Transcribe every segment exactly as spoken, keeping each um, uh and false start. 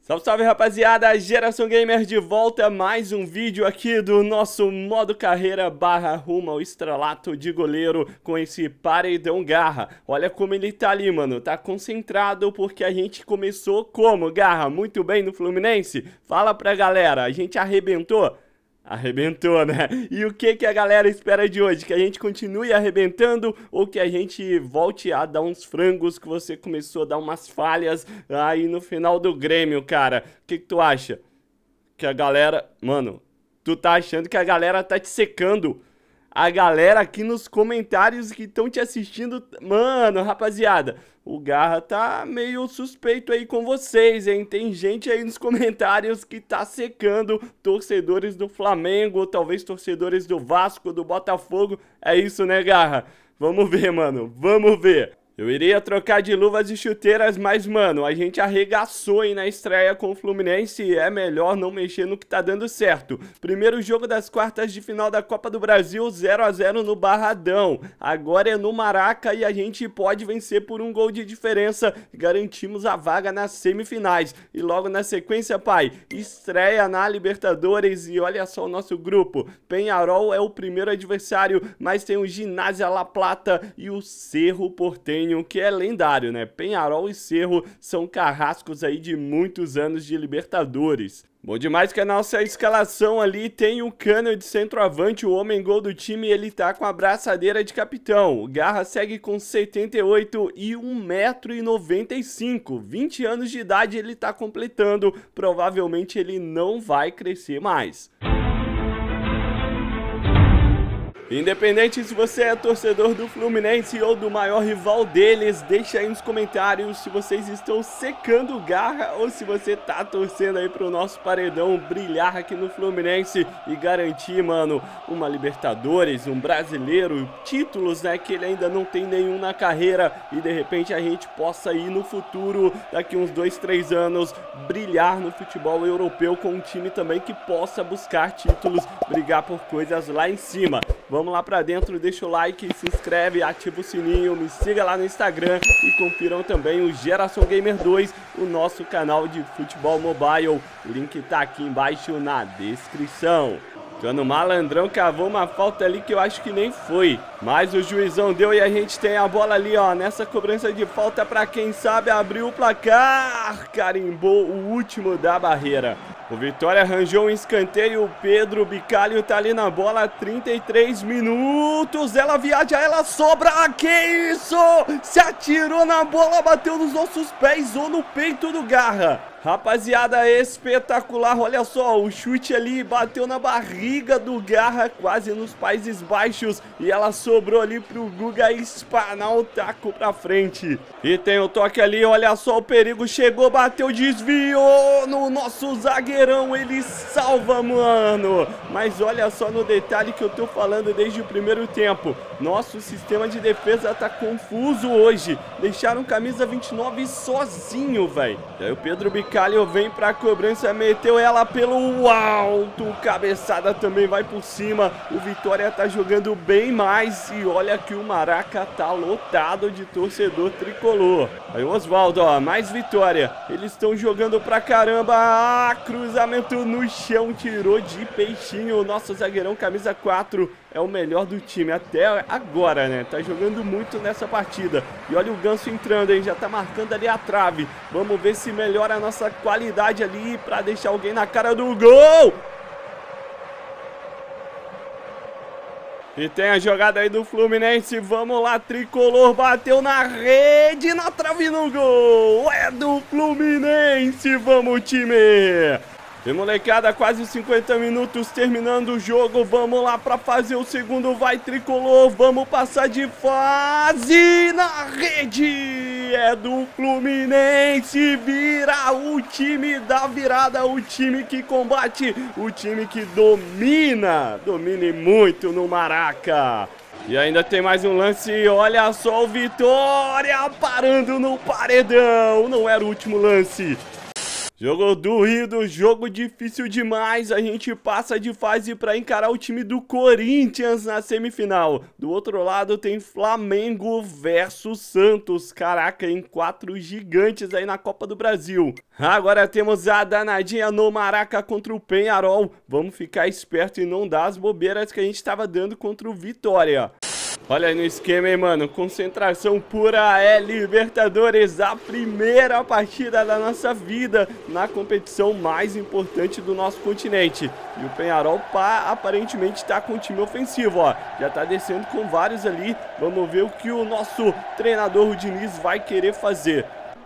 Salve, salve, rapaziada, Geração Gamer de volta, mais um vídeo aqui do nosso modo carreira barra rumo ao estrelato de goleiro com esse Paredão Garra. Olha como ele tá ali, mano, tá concentrado porque a gente começou como, Garra? Muito bem no Fluminense? Fala pra galera, a gente arrebentou? Arrebentou, né? E o que que a galera espera de hoje? Que a gente continue arrebentando ou que a gente volte a dar uns frangos que você começou a dar umas falhas aí no final do Grêmio, cara? O que que tu acha? Que a galera... Mano, tu tá achando que a galera tá te secando? A galera aqui nos comentários que estão te assistindo... Mano, rapaziada, o Garra tá meio suspeito aí com vocês, hein? Tem gente aí nos comentários que tá secando torcedores do Flamengo, ou talvez torcedores do Vasco, do Botafogo. É isso, né, Garra? Vamos ver, mano, vamos ver. Eu iria trocar de luvas e chuteiras, mas, mano, a gente arregaçou aí na estreia com o Fluminense e é melhor não mexer no que tá dando certo. Primeiro jogo das quartas de final da Copa do Brasil, zero a zero no Barradão. Agora é no Maraca e a gente pode vencer por um gol de diferença. Garantimos a vaga nas semifinais. E logo na sequência, pai, estreia na Libertadores e olha só o nosso grupo. Peñarol é o primeiro adversário, mas tem o Ginásio La Plata e o Cerro Porteño, que é lendário, né? Peñarol e Cerro são carrascos aí de muitos anos de Libertadores. Bom demais que a nossa escalação ali tem o Cano de centroavante, o homem gol do time, ele tá com a braçadeira de capitão. O Garra segue com setenta e oito e um metro e noventa e cinco. vinte anos de idade ele tá completando, provavelmente ele não vai crescer mais. Independente se você é torcedor do Fluminense ou do maior rival deles, deixa aí nos comentários se vocês estão secando o Garra ou se você tá torcendo aí pro nosso paredão brilhar aqui no Fluminense e garantir, mano, uma Libertadores, um brasileiro, títulos, né, que ele ainda não tem nenhum na carreira e de repente a gente possa ir no futuro, daqui uns dois, três anos, brilhar no futebol europeu com um time também que possa buscar títulos, brigar por coisas lá em cima. Vamos lá pra dentro, deixa o like, se inscreve, ativa o sininho, me siga lá no Instagram e confiram também o Geração Gamer dois, o nosso canal de futebol mobile. O link tá aqui embaixo na descrição. Cano malandrão cavou uma falta ali que eu acho que nem foi, mas o juizão deu e a gente tem a bola ali, ó, nessa cobrança de falta pra quem sabe abrir o placar. Carimbou o último da barreira. O Vitória arranjou um escanteio, o Pedro Bicalho tá ali na bola, trinta e três minutos, ela viaja, ela sobra, que isso? Se atirou na bola, bateu nos nossos pés ou no peito do Garra. Rapaziada, espetacular, olha só, o chute ali bateu na barriga do Garra, quase nos Países Baixos, e ela sobrou ali pro Guga espanar o taco pra frente. E tem o toque ali, olha só, o perigo chegou, bateu, desviou no nosso zagueirão, ele salva, mano. Mas olha só no detalhe que eu tô falando desde o primeiro tempo, nosso sistema de defesa tá confuso hoje, deixaram camisa vinte e nove sozinho, velho. E aí o Pedro Bicalho vem pra cobrança, meteu ela pelo alto, cabeçada também vai por cima, o Vitória tá jogando bem mais e olha que o Maraca tá lotado de torcedor tricolor. Aí o Osvaldo, ó, mais Vitória, eles estão jogando pra caramba, ah, cruzamento no chão, tirou de peixinho, o nosso zagueirão camisa quatro é o melhor do time até agora, né? Tá jogando muito nessa partida. E olha o Ganso entrando, hein? Já tá marcando ali a trave. Vamos ver se melhora a nossa qualidade ali pra deixar alguém na cara do gol. E tem a jogada aí do Fluminense. Vamos lá, tricolor. Bateu na rede, na trave, no gol. É do Fluminense. Vamos, time. E molecada, quase cinquenta minutos terminando o jogo, vamos lá pra fazer o segundo, vai tricolor, vamos passar de fase na rede, é do Fluminense, vira o time da virada, o time que combate, o time que domina, domine muito no Maraca. E ainda tem mais um lance, olha só o Vitória parando no paredão, não era o último lance. Jogo doído, jogo difícil demais, a gente passa de fase para encarar o time do Corinthians na semifinal. Do outro lado tem Flamengo versus Santos, caraca, em quatro gigantes aí na Copa do Brasil. Agora temos a danadinha no Maraca contra o Peñarol, vamos ficar esperto e não dar as bobeiras que a gente estava dando contra o Vitória. Olha aí no esquema, hein, mano, concentração pura, é Libertadores, a primeira partida da nossa vida na competição mais importante do nosso continente. E o Peñarol pá, aparentemente tá com um time ofensivo, ó, já tá descendo com vários ali, vamos ver o que o nosso treinador, o Diniz, vai querer fazer.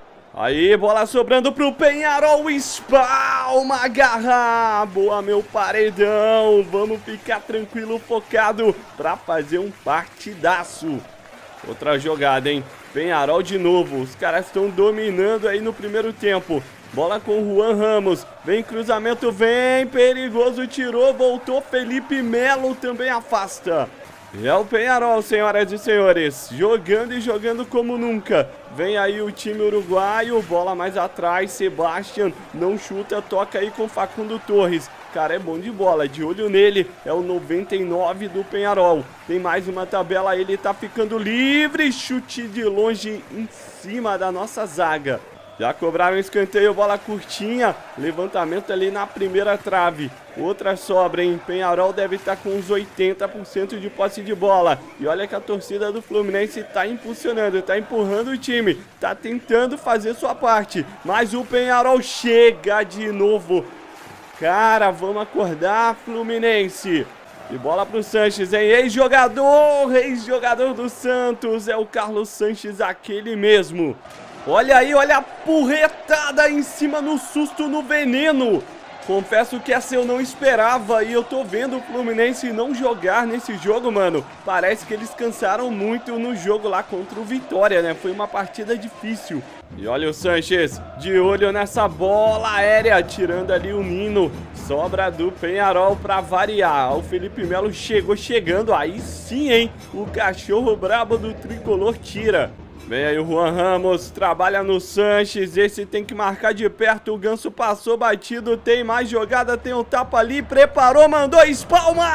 Aí, bola sobrando pro Peñarol, espalma, garra, boa meu paredão, vamos ficar tranquilo, focado pra fazer um partidaço. Outra jogada, hein, Peñarol de novo, os caras estão dominando aí no primeiro tempo. Bola com o Juan Ramos, vem cruzamento, vem, perigoso, tirou, voltou, Felipe Melo também afasta. É o Peñarol, senhoras e senhores, jogando e jogando como nunca. Vem aí o time uruguaio, bola mais atrás, Sebastian não chuta, toca aí com Facundo Torres. Cara, é bom de bola, de olho nele, é o noventa e nove do Peñarol. Tem mais uma tabela, ele tá ficando livre, chute de longe em cima da nossa zaga. Já cobraram escanteio, bola curtinha, levantamento ali na primeira trave. Outra sobra, hein? Peñarol deve estar com uns oitenta por cento de posse de bola. E olha que a torcida do Fluminense está impulsionando, está empurrando o time, está tentando fazer sua parte. Mas o Peñarol chega de novo. Cara, vamos acordar, Fluminense. E bola pro Sanches, hein? Ex-jogador, ex-jogador do Santos, é o Carlos Sanches, aquele mesmo. Olha aí, olha a porretada em cima no susto, no veneno. Confesso que essa eu não esperava e eu tô vendo o Fluminense não jogar nesse jogo, mano. Parece que eles cansaram muito no jogo lá contra o Vitória, né? Foi uma partida difícil. E olha o Sanches, de olho nessa bola aérea, tirando ali o Nino. Sobra do Peñarol pra variar. O Felipe Melo chegou chegando, aí sim, hein? O cachorro brabo do tricolor tira. Vem aí o Juan Ramos, trabalha no Sanches, esse tem que marcar de perto, o Ganso passou batido, tem mais jogada, tem um tapa ali, preparou, mandou, espalma,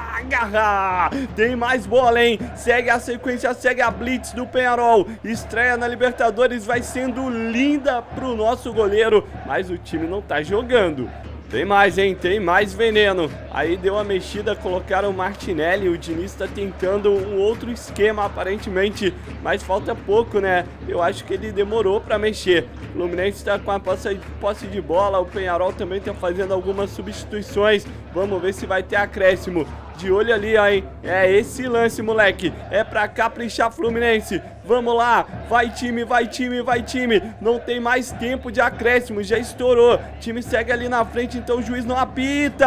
agarra, tem mais bola, hein, segue a sequência, segue a blitz do Peñarol, estreia na Libertadores, vai sendo linda pro nosso goleiro, mas o time não tá jogando. Tem mais, hein? Tem mais veneno. Aí deu uma mexida, colocaram o Martinelli. O Diniz tá tentando um outro esquema, aparentemente. Mas falta pouco, né? Eu acho que ele demorou pra mexer. O Fluminense tá com a posse, posse de bola. O Peñarol também tá fazendo algumas substituições. Vamos ver se vai ter acréscimo. De olho ali, ó, hein? É esse lance, moleque. É pra caprichar, Fluminense. Vamos lá. Vai, time, vai, time, vai, time. Não tem mais tempo de acréscimo. Já estourou. O time segue ali na frente, então o juiz não apita.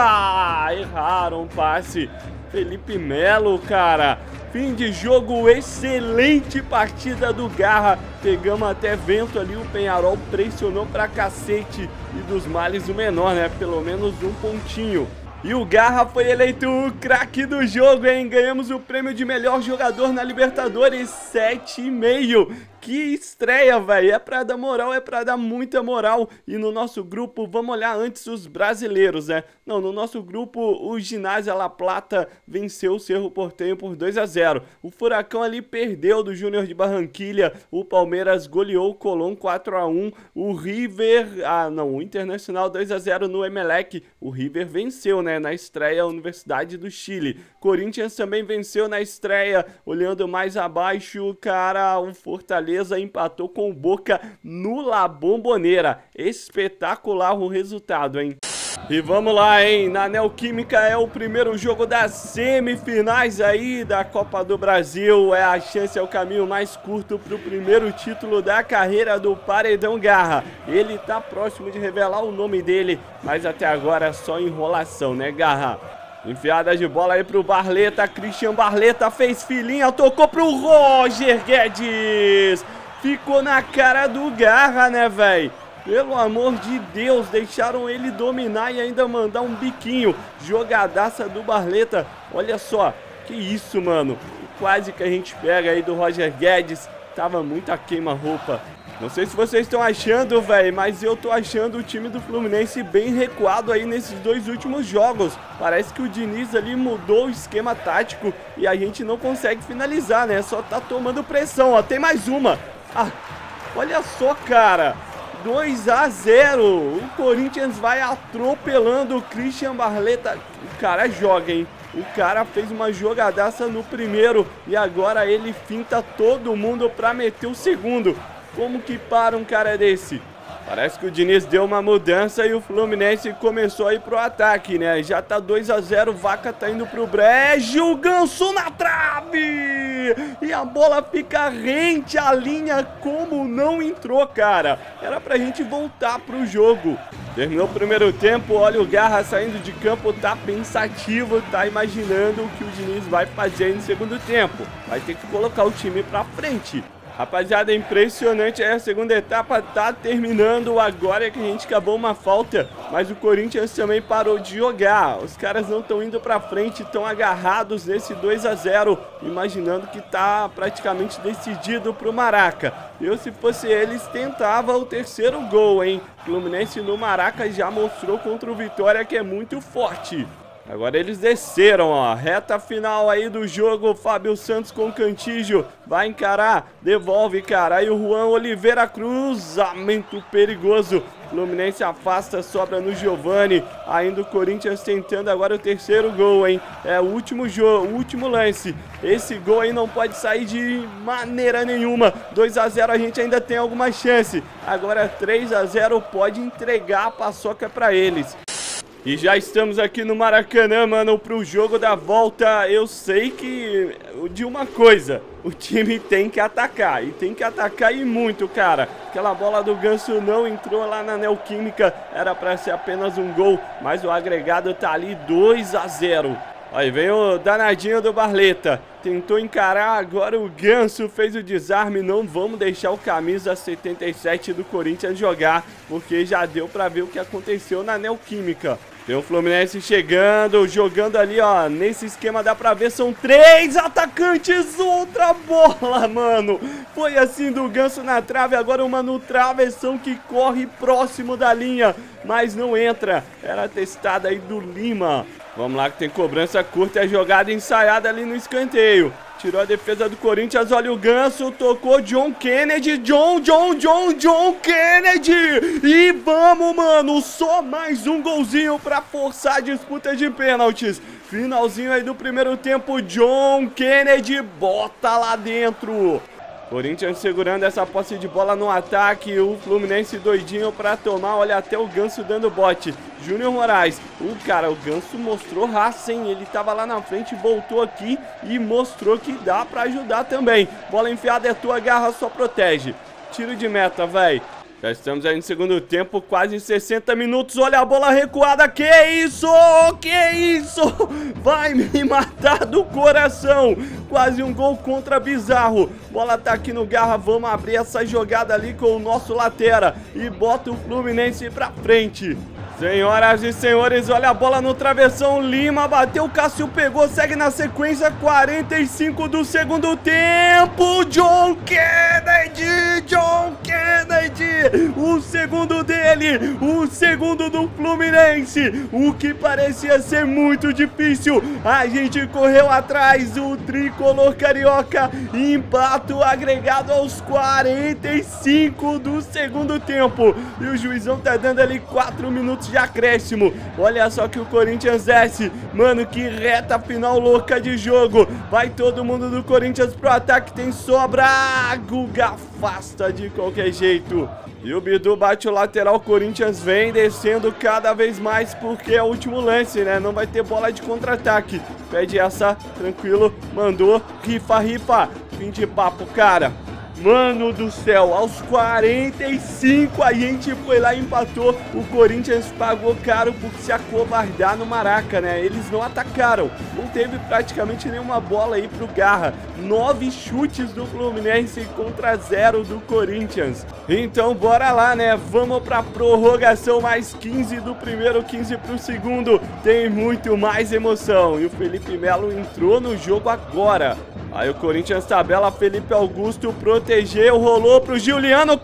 Erraram o passe. Felipe Melo, cara. Fim de jogo, excelente partida do Garra. Pegamos até vento ali. O Peñarol pressionou pra cacete. E dos males o menor, né? Pelo menos um pontinho. E o Garra foi eleito o craque do jogo, hein? Ganhamos o prêmio de melhor jogador na Libertadores, sete e meio. Que estreia, velho. É pra dar moral, é pra dar muita moral. E no nosso grupo, vamos olhar antes os brasileiros, né? Não, no nosso grupo, o Ginásio La Plata venceu o Cerro Porteño por dois a zero. O Furacão ali perdeu do Júnior de Barranquilha. O Palmeiras goleou o Colón quatro a um. O River, ah não, o Internacional dois a zero no Emelec. O River venceu, né? Na estreia, a Universidade do Chile. Corinthians também venceu na estreia. Olhando mais abaixo, cara, o Fortaleza empatou com o Boca no La Bombonera. Espetacular o resultado, hein? E vamos lá, hein? Na Neoquímica é o primeiro jogo das semifinais aí da Copa do Brasil. É a chance, é o caminho mais curto para o primeiro título da carreira do Paredão Garra. Ele tá próximo de revelar o nome dele, mas até agora é só enrolação, né, Garra? Enfiada de bola aí pro Barleta, Christian Barleta fez filinha, tocou pro Roger Guedes. Ficou na cara do Garra, né, velho? Pelo amor de Deus, deixaram ele dominar e ainda mandar um biquinho. Jogadaça do Barleta. Olha só, que isso, mano. Quase que a gente pega aí do Roger Guedes. Tava muito a queima-roupa. Não sei se vocês estão achando, velho, mas eu tô achando o time do Fluminense bem recuado aí nesses dois últimos jogos. Parece que o Diniz ali mudou o esquema tático e a gente não consegue finalizar, né? Só tá tomando pressão, ó. Tem mais uma. Ah, olha só, cara. dois a zero. O Corinthians vai atropelando o Christian Barleta. O cara joga, hein? O cara fez uma jogadaça no primeiro e agora ele finta todo mundo pra meter o segundo. Como que para um cara desse? Parece que o Diniz deu uma mudança e o Fluminense começou a ir pro ataque, né? Já tá dois a zero, Vaca tá indo pro brejo, o Ganso na trave! E a bola fica rente à linha, como não entrou, cara. Era pra gente voltar pro jogo. Terminou o primeiro tempo, olha o Garra saindo de campo, tá pensativo, tá imaginando o que o Diniz vai fazer no segundo tempo. Vai ter que colocar o time pra frente. Rapaziada, é impressionante, aí a segunda etapa tá terminando, agora é que a gente acabou uma falta, mas o Corinthians também parou de jogar, os caras não estão indo pra frente, estão agarrados nesse dois a zero, imaginando que tá praticamente decidido pro Maraca. Eu, se fosse eles, tentava o terceiro gol, hein? Fluminense no Maraca já mostrou contra o Vitória que é muito forte. Agora eles desceram, ó, reta final aí do jogo, Fábio Santos com Cantígio, vai encarar, devolve, cara, aí o Juan Oliveira, cruzamento perigoso, Fluminense afasta, sobra no Giovani, ainda o Corinthians tentando agora o terceiro gol, hein, é o último jogo, o último lance, esse gol aí não pode sair de maneira nenhuma, dois a zero a gente ainda tem alguma chance, agora três a zero pode entregar a paçoca pra eles. E já estamos aqui no Maracanã, mano, pro jogo da volta. Eu sei que de uma coisa, o time tem que atacar, e tem que atacar e muito, cara. Aquela bola do Ganso não entrou lá na Neoquímica, era pra ser apenas um gol, mas o agregado tá ali dois a zero. Aí vem o danadinho do Barleta, tentou encarar, agora o Ganso fez o desarme, não vamos deixar o camisa setenta e sete do Corinthians jogar, porque já deu pra ver o que aconteceu na Neoquímica. Tem o Fluminense chegando, jogando ali, ó, nesse esquema dá pra ver, são três atacantes, outra bola, mano. Foi assim do Ganso na trave, agora uma no travessão que corre próximo da linha, mas não entra, era testada aí do Lima. Vamos lá que tem cobrança curta, é jogada ensaiada ali no escanteio. Tirou a defesa do Corinthians, olha o Ganso, tocou John Kennedy, John, John, John, John Kennedy! E vamos, mano, só mais um golzinho pra forçar a disputa de pênaltis. Finalzinho aí do primeiro tempo, John Kennedy bota lá dentro. Corinthians segurando essa posse de bola no ataque, o Fluminense doidinho pra tomar, olha até o Ganso dando bote. Júnior Moraes, o cara, o Ganso mostrou raça, hein? Ele tava lá na frente, voltou aqui e mostrou que dá pra ajudar também. Bola enfiada é tua, Garra, só protege. Tiro de meta, véi. Já estamos aí no segundo tempo, quase sessenta minutos, olha a bola recuada, que isso, que isso, vai me matar do coração, quase um gol contra Bizarro, bola tá aqui no Garra, vamos abrir essa jogada ali com o nosso latera e bota o Fluminense pra frente. Senhoras e senhores, olha a bola no travessão, Lima bateu, Cássio pegou, segue na sequência, quarenta e cinco do segundo tempo, John Kennedy, John Kennedy, o segundo dele, o segundo do Fluminense, o que parecia ser muito difícil, a gente correu atrás, o tricolor carioca, empata o agregado aos quarenta e cinco do segundo tempo, e o juizão tá dando ali quatro minutos de acréscimo. Olha só que o Corinthians desce, mano, que reta final louca de jogo, vai todo mundo do Corinthians pro ataque, tem sobra, Guga afasta de qualquer jeito, e o Bidu bate o lateral, Corinthians vem descendo cada vez mais, porque é o último lance, né, não vai ter bola de contra-ataque, pede essa, tranquilo, mandou, rifa, rifa, fim de papo, cara. Mano do céu, aos quarenta e cinco a gente foi lá e empatou. O Corinthians pagou caro por se acovardar no Maraca, né? Eles não atacaram, não teve praticamente nenhuma bola aí pro Garra. Nove chutes do Fluminense contra zero do Corinthians. Então bora lá, né? Vamos pra prorrogação, mais quinze do primeiro, quinze pro segundo. Tem muito mais emoção. E o Felipe Melo entrou no jogo agora. Aí o Corinthians tabela, Felipe Augusto protegeu, rolou pro Giuliano,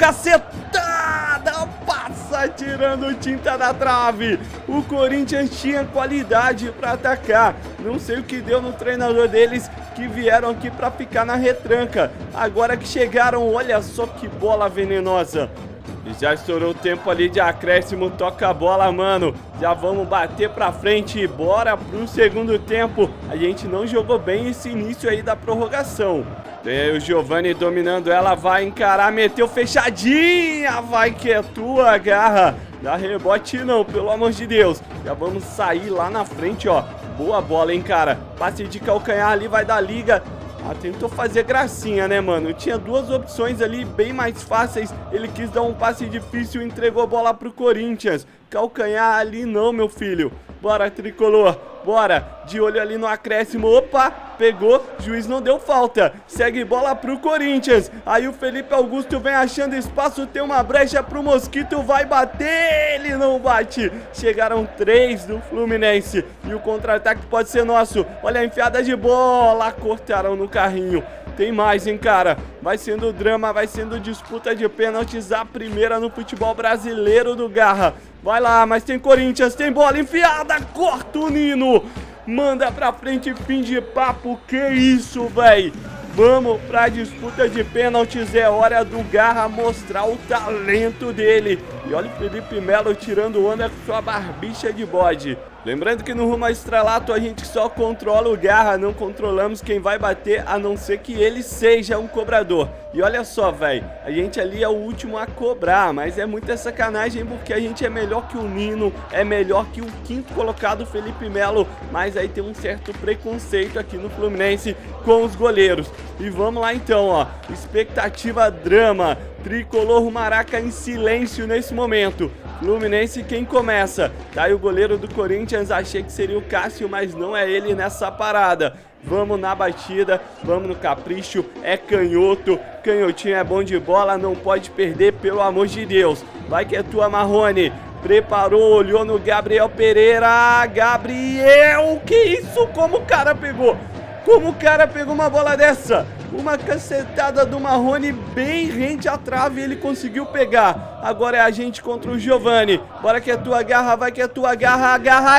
cacetada, passa tirando tinta da trave. O Corinthians tinha qualidade para atacar, não sei o que deu no treinador deles, que vieram aqui para ficar na retranca. Agora que chegaram, olha só que bola venenosa. E já estourou o tempo ali de acréscimo, toca a bola, mano. Já vamos bater pra frente e bora pro segundo tempo. A gente não jogou bem esse início aí da prorrogação. Tem aí o Giovani dominando ela, vai encarar, meteu fechadinha. Vai que é tua, Garra. Dá rebote não, pelo amor de Deus. Já vamos sair lá na frente, ó. Boa bola, hein, cara. Passe de calcanhar ali, vai dar liga. Ah, tentou fazer gracinha, né, mano? Tinha duas opções ali bem mais fáceis. Ele quis dar um passe difícil e entregou a bola pro Corinthians. Calcanhar ali não, meu filho. Bora, tricolor. Bora. De olho ali no acréscimo. Opa, pegou. Juiz não deu falta. Segue bola pro Corinthians. Aí o Felipe Augusto vem achando espaço. Tem uma brecha pro Mosquito. Vai bater. Ele não bate. Chegaram três do Fluminense. E o contra-ataque pode ser nosso. Olha a enfiada de bola. Cortaram no carrinho. Tem mais, hein, cara? Vai sendo drama, vai sendo disputa de pênaltis. A primeira no futebol brasileiro do Garra. Vai lá, mas tem Corinthians, tem bola enfiada. Corta o Nino. Manda pra frente, fim de papo. Que isso, véi? Vamos pra disputa de pênaltis. É hora do Garra mostrar o talento dele. E olha o Felipe Melo tirando onda com sua barbicha de bode. Lembrando que no rumo ao estrelato a gente só controla o Garra, não controlamos quem vai bater, a não ser que ele seja um cobrador. E olha só, velho, a gente ali é o último a cobrar, mas é muita sacanagem porque a gente é melhor que o Nino, é melhor que o quinto colocado, Felipe Melo, mas aí tem um certo preconceito aqui no Fluminense com os goleiros. E vamos lá então, ó, expectativa drama, tricolor Maraca em silêncio nesse momento. Fluminense quem começa? Tá aí o goleiro do Corinthians, achei que seria o Cássio, mas não é ele nessa parada. Vamos na batida, vamos no capricho, é canhoto, canhotinho é bom de bola, não pode perder, pelo amor de Deus. Vai que é tua, Marrone. Preparou, olhou no Gabriel Pereira. Gabriel, que isso? Como o cara pegou? Como o cara pegou uma bola dessa? Uma cacetada do Marrone bem rente à trave, ele conseguiu pegar. Agora é a gente contra o Giovani. Bora que é tua, Garra, vai que é tua, Garra, Garra,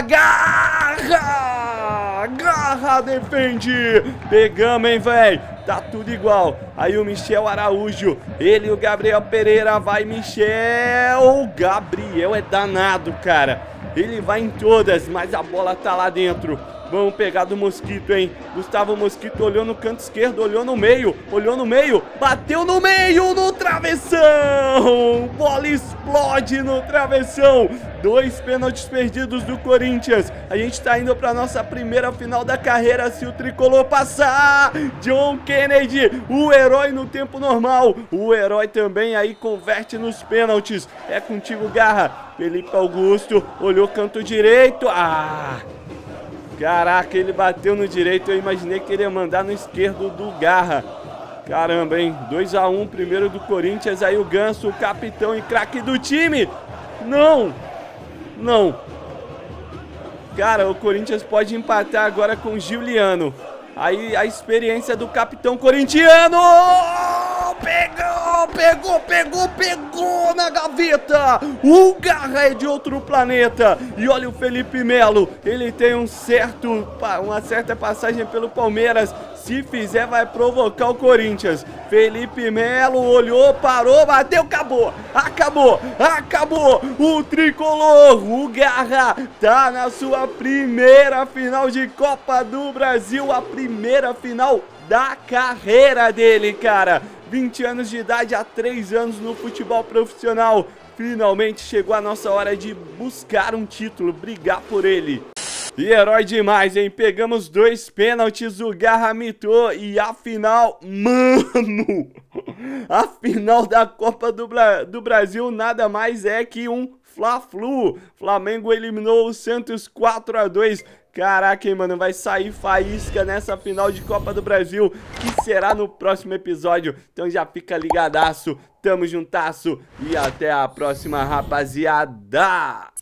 Garra! Garra defende! Pegamos, hein, véi? Tá tudo igual. Aí o Michel Araújo, ele e o Gabriel Pereira, vai Michel. O Gabriel é danado, cara. Ele vai em todas, mas a bola tá lá dentro. Vamos pegar do Mosquito, hein? Gustavo Mosquito olhou no canto esquerdo, olhou no meio, olhou no meio, bateu no meio, no travessão! Bola explode no travessão! Dois pênaltis perdidos do Corinthians. A gente tá indo pra nossa primeira final da carreira se o tricolor passar. John Kennedy, o herói no tempo normal. O herói também aí converte nos pênaltis. É contigo, Garra. Felipe Augusto, olhou canto direito. Ah! Caraca, ele bateu no direito, eu imaginei que ele ia mandar no esquerdo do Garra. Caramba, hein? dois a um, primeiro do Corinthians, aí o Ganso, o capitão e craque do time. Não! Não! Cara, o Corinthians pode empatar agora com o Giuliano. Aí a experiência do capitão corintiano. Pegou, pegou, pegou, pegou na gaveta. O Garra é de outro planeta. E olha o Felipe Melo. Ele tem um certo, uma certa passagem pelo Palmeiras. Se fizer, vai provocar o Corinthians. Felipe Melo olhou, parou, bateu, acabou. Acabou, acabou. O tricolor, o Garra, tá na sua primeira final de Copa do Brasil. A primeira final da carreira dele, cara. vinte anos de idade, há três anos no futebol profissional. Finalmente chegou a nossa hora de buscar um título, brigar por ele. E herói demais, hein? Pegamos dois pênaltis, o Garra mitou e a final, mano, a final da Copa do, Bra do Brasil nada mais é que um Fla-Flu. Flamengo eliminou o Santos quatro a dois. Caraca, hein, mano, vai sair faísca nessa final de Copa do Brasil, que será no próximo episódio. Então já fica ligadaço, tamo juntasso e até a próxima, rapaziada!